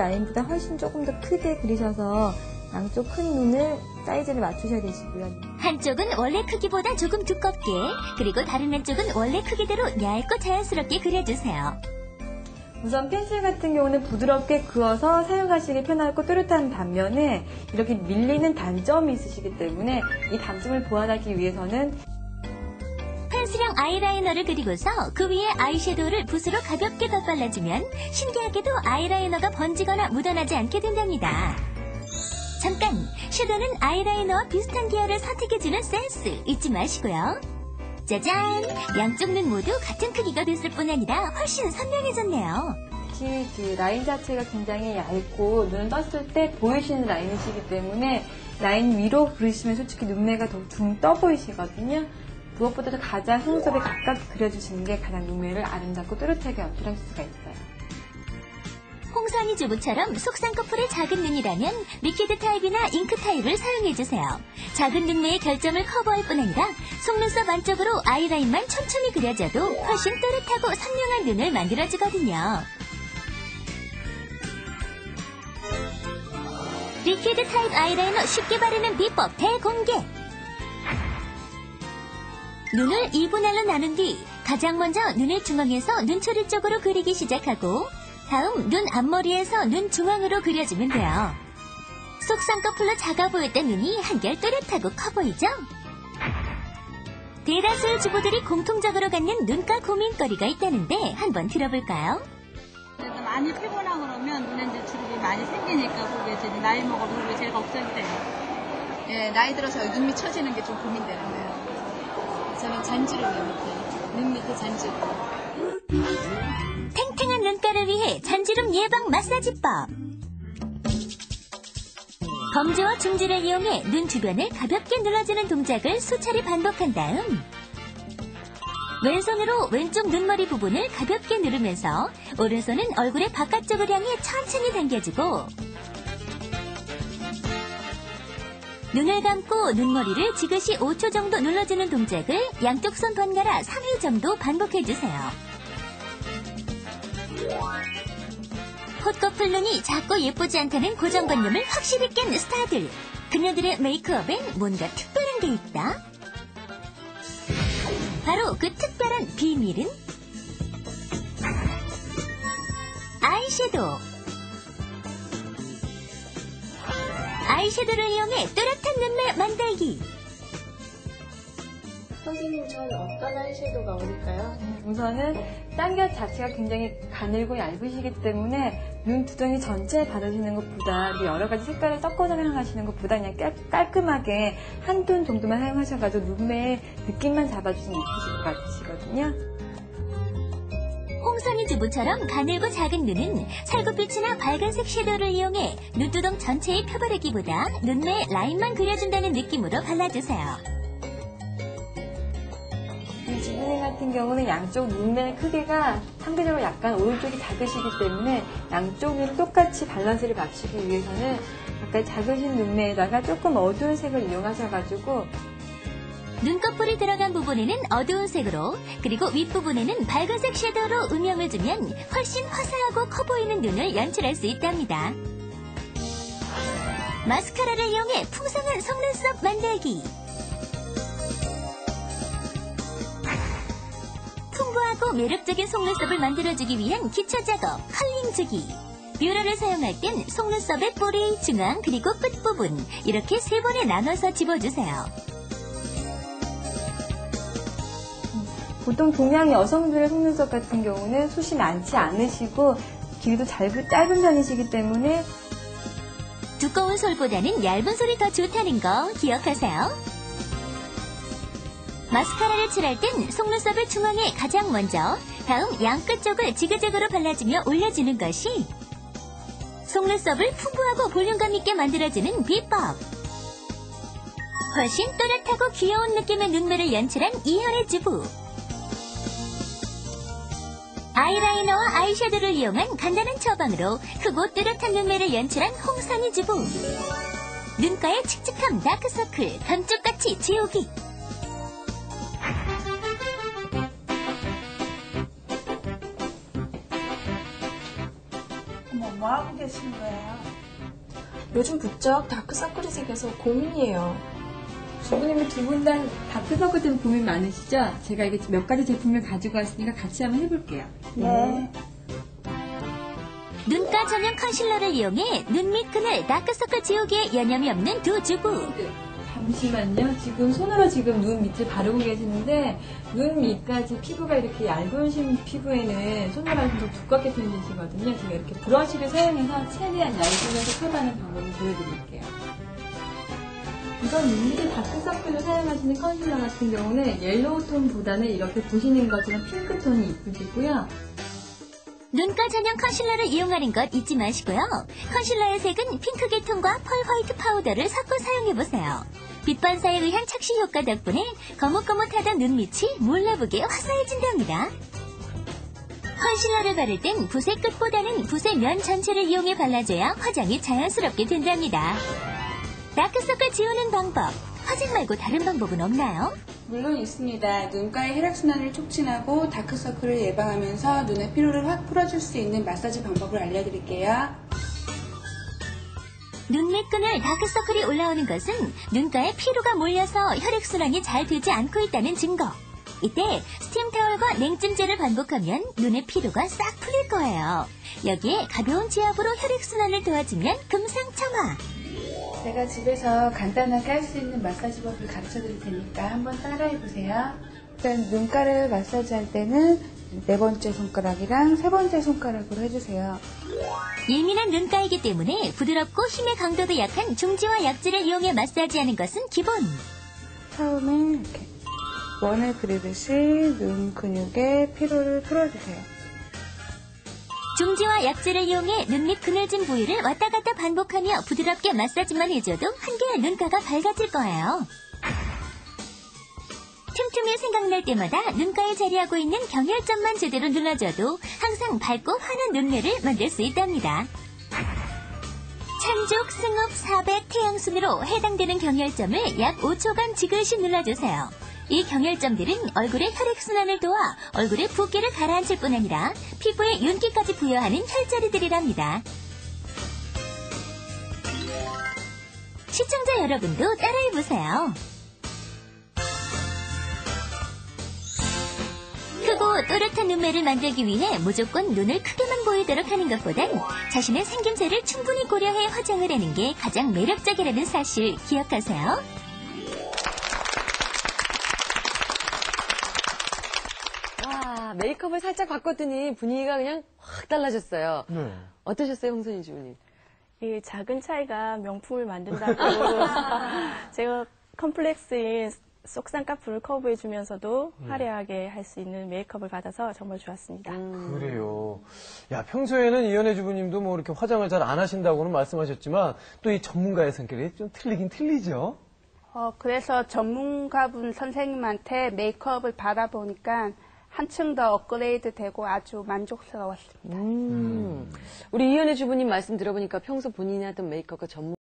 라인보다 훨씬 조금 더 크게 그리셔서 양쪽 큰 눈을 사이즈를 맞추셔야 되시고요. 한쪽은 원래 크기보다 조금 두껍게, 그리고 다른 한쪽은 원래 크기대로 얇고 자연스럽게 그려주세요. 우선 펜슬 같은 경우는 부드럽게 그어서 사용하시기 편하고 또렷한 반면에 이렇게 밀리는 단점이 있으시기 때문에 이 단점을 보완하기 위해서는 펜슬형 아이라이너를 그리고서 그 위에 아이섀도우를 붓으로 가볍게 덧발라주면 신기하게도 아이라이너가 번지거나 묻어나지 않게 된답니다. 잠깐! 섀도우는 아이라이너와 비슷한 계열을 선택해주는 센스 잊지 마시고요. 짜잔! 양쪽 눈 모두 같은 크기가 됐을 뿐 아니라 훨씬 선명해졌네요. 특히 그 라인 자체가 굉장히 얇고 눈을 떴을 때 보이시는 라인이시기 때문에 라인 위로 그리시면 솔직히 눈매가 더 둥 떠 보이시거든요. 무엇보다도 가장 속눈썹에 가깝게 그려주시는 게 가장 눈매를 아름답고 또렷하게 연출할 수가 있어요. 홍상이 주부처럼 속쌍꺼풀의 작은 눈이라면 리퀴드 타입이나 잉크 타입을 사용해주세요. 작은 눈매의 결점을 커버할 뿐 아니라 속눈썹 안쪽으로 아이라인만 촘촘히 그려줘도 훨씬 또렷하고 선명한 눈을 만들어주거든요. 리퀴드 타입 아이라이너 쉽게 바르는 비법 대공개! 눈을 2분할로 나눈 뒤 가장 먼저 눈의 중앙에서 눈초리 쪽으로 그리기 시작하고 다음 눈 앞머리에서 눈 중앙으로 그려주면 돼요. 속쌍꺼풀로 작아 보일 때 눈이 한결 또렷하고 커 보이죠? 대다수의 주부들이 공통적으로 갖는 눈가 고민거리가 있다는데 한번 들어볼까요? 많이 피곤하고 그러면 눈에 이제 주름이 많이 생기니까 그게 이제 나이 먹으면 그게 제일 걱정이 돼요. 예, 나이 들어서 눈 밑 처지는 게 좀 고민되는데요. 저는 잔주름이요, 밑에. 눈 밑에 잔주름. 탱탱한 눈가를 위해 잔주름 예방 마사지법. 검지와 중지를 이용해 눈 주변을 가볍게 눌러주는 동작을 수차례 반복한 다음 왼손으로 왼쪽 눈머리 부분을 가볍게 누르면서 오른손은 얼굴의 바깥쪽을 향해 천천히 당겨주고 눈을 감고 눈머리를 지그시 5초 정도 눌러주는 동작을 양쪽 손 번갈아 3회 정도 반복해주세요. 콧꺼풀 눈이 작고 예쁘지 않다는 고정관념을 확실히 깬 스타들. 그녀들의 메이크업엔 뭔가 특별한 게 있다. 바로 그 특별한 비밀은 아이섀도우. 아이섀도우를 이용해 또렷한 눈매 만들기. 선생님, 저는 어떤 아이섀도우가 어울릴까요? 우선은 쌍결 자체가 굉장히 가늘고 얇으시기 때문에 눈 두덩이 전체에 바르시는 것보다 여러 가지 색깔을 섞어서 사용하시는 것보다 그냥 깔끔하게 한 톤 정도만 사용하셔가지고 눈매의 느낌만 잡아주시면 예쁘실 것 같으시거든요. 홍선이 주부처럼 가늘고 작은 눈은 살구빛이나 밝은색 섀도우를 이용해 눈두덩 전체에 펴바르기보다 눈매에 라인만 그려준다는 느낌으로 발라주세요. 지분님 같은 경우는 양쪽 눈매 크기가 상대적으로 약간 오른쪽이 작으시기 때문에 양쪽 눈을 똑같이 밸런스를 맞추기 위해서는 약간 작으신 눈매에다가 조금 어두운 색을 이용하셔가지고 눈꺼풀이 들어간 부분에는 어두운 색으로 그리고 윗부분에는 밝은색 섀도우로 음영을 주면 훨씬 화사하고 커 보이는 눈을 연출할 수 있답니다. 마스카라를 이용해 풍성한 속눈썹 만들기. 풍부하고 매력적인 속눈썹을 만들어주기 위한 기초 작업, 컬링 주기. 뷰러를 사용할 땐 속눈썹의 뿌리, 중앙, 그리고 끝부분 이렇게 3번에 나눠서 집어주세요. 보통 동양 여성들의 속눈썹 같은 경우는 숱이 많지 않으시고 길이도 짧은 편이시기 때문에 두꺼운 솔보다는 얇은 솔이 더 좋다는 거 기억하세요. 마스카라를 칠할 땐 속눈썹의 중앙에 가장 먼저 다음 양 끝쪽을 지그재그로 발라주며 올려주는 것이 속눈썹을 풍부하고 볼륨감 있게 만들어주는 비법. 훨씬 또렷하고 귀여운 느낌의 눈매를 연출한 이현의 주부. 아이라이너와 아이섀도우를 이용한 간단한 처방으로 크고 또렷한 눈매를 연출한 홍선이 주부. 눈가의 칙칙함, 다크서클, 감쪽같이 지우기. 뭐하고 하고 계신 거예요? 요즘 부쩍 다크서클이 생겨서 고민이에요. 주부님이 두 분 다 다크서클 때문에 고민 많으시죠? 제가 이게 몇 가지 제품을 가지고 왔으니까 같이 한번 해볼게요. 네. 눈가 전용 컨실러를 이용해 눈 밑 끈을 다크서클 지우기에 여념이 없는 두 주부. 잠시만요. 지금 손으로 지금 눈 밑을 바르고 계시는데 눈 밑까지 피부가 이렇게 얇으신 피부에는 손으로 하시면 더 두껍게 생기시거든요. 제가 이렇게 브러쉬를 사용해서 최대한 얇으면서 커버하는 방법을 보여드릴게요. 우선 눈 밑에 다크서클을 사용하시는 컨실러 같은 경우는 옐로우 톤보다는 이렇게 보시는 것처럼 핑크톤이 이쁘시고요. 눈가 전용 컨실러를 이용하는 것 잊지 마시고요. 컨실러의 색은 핑크계 톤과 펄 화이트 파우더를 섞어 사용해보세요. 빛 반사에 의한 착시 효과 덕분에 거뭇거뭇하던 눈밑이 몰라보게 화사해진답니다. 컨실러를 바를 땐 붓의 끝보다는 붓의 면 전체를 이용해 발라줘야 화장이 자연스럽게 된답니다. 다크서클 지우는 방법, 화장 말고 다른 방법은 없나요? 물론 있습니다. 눈가의 혈액순환을 촉진하고 다크서클을 예방하면서 눈의 피로를 확 풀어줄 수 있는 마사지 방법을 알려드릴게요. 눈 밑끈을 다크서클이 올라오는 것은 눈가에 피로가 몰려서 혈액순환이 잘 되지 않고 있다는 증거. 이때 스팀 타월과 냉찜질을 반복하면 눈의 피로가 싹 풀릴 거예요. 여기에 가벼운 지압으로 혈액순환을 도와주면 금상첨화. 제가 집에서 간단하게 할 수 있는 마사지법을 가르쳐 드릴 테니까 한번 따라해 보세요. 일단 눈가를 마사지할 때는 네 번째 손가락이랑 세 번째 손가락으로 해주세요. 예민한 눈가이기 때문에 부드럽고 힘의 강도도 약한 중지와 약지를 이용해 마사지하는 것은 기본. 처음에 이렇게 원을 그리듯이 눈 근육에 피로를 풀어주세요. 중지와 약지를 이용해 눈 밑 그늘진 부위를 왔다 갔다 반복하며 부드럽게 마사지만 해줘도 한결 눈가가 밝아질 거예요. 틈틈이 생각날 때마다 눈가에 자리하고 있는 경혈점만 제대로 눌러줘도 항상 밝고 환한 눈매를 만들 수 있답니다. 찬죽, 승읍, 400, 태양순으로 해당되는 경혈점을 약 5초간 지그시 눌러주세요. 이 경혈점들은 얼굴의 혈액순환을 도와 얼굴의 붓기를 가라앉힐 뿐 아니라 피부에 윤기까지 부여하는 혈자리들이랍니다. 시청자 여러분도 따라해보세요. 크고 또렷한 눈매를 만들기 위해 무조건 눈을 크게만 보이도록 하는 것보단 자신의 생김새를 충분히 고려해 화장을 하는 게 가장 매력적이라는 사실 기억하세요. 와, 메이크업을 살짝 바꿨더니 분위기가 그냥 확 달라졌어요. 네. 어떠셨어요, 홍선희 주부님? 이 작은 차이가 명품을 만든다고 제가 컴플렉스인 쏙쌍꺼풀을 커브해주면서도 화려하게 할 수 있는 메이크업을 받아서 정말 좋았습니다. 그래요. 야, 평소에는 이연애 주부님도 뭐 이렇게 화장을 잘 안 하신다고는 말씀하셨지만 또 이 전문가의 성격이 좀 틀리긴 틀리죠? 그래서 전문가분 선생님한테 메이크업을 받아보니까 한층 더 업그레이드 되고 아주 만족스러웠습니다. 우리 이연애 주부님 말씀 들어보니까 평소 본인이 하던 메이크업과 전문